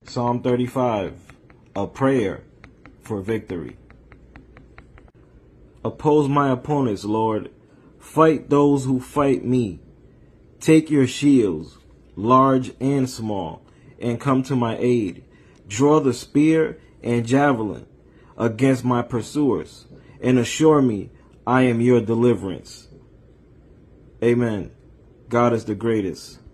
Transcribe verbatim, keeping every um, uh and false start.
Psalm thirty-five, a prayer for victory. Oppose my opponents, Lord. Fight those who fight me. Take your shields, large and small, and come to my aid. Draw the spear and javelin against my pursuers, and assure me I am your deliverance. Amen. God is the greatest.